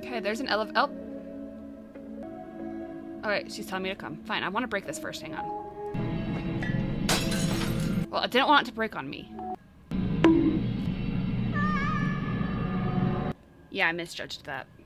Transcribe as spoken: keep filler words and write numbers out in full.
Okay, there's an elevator. Oh. Alright, she's telling me to come. Fine, I want to break this first. Hang on. Well, I didn't want it to break on me. Yeah, I misjudged that.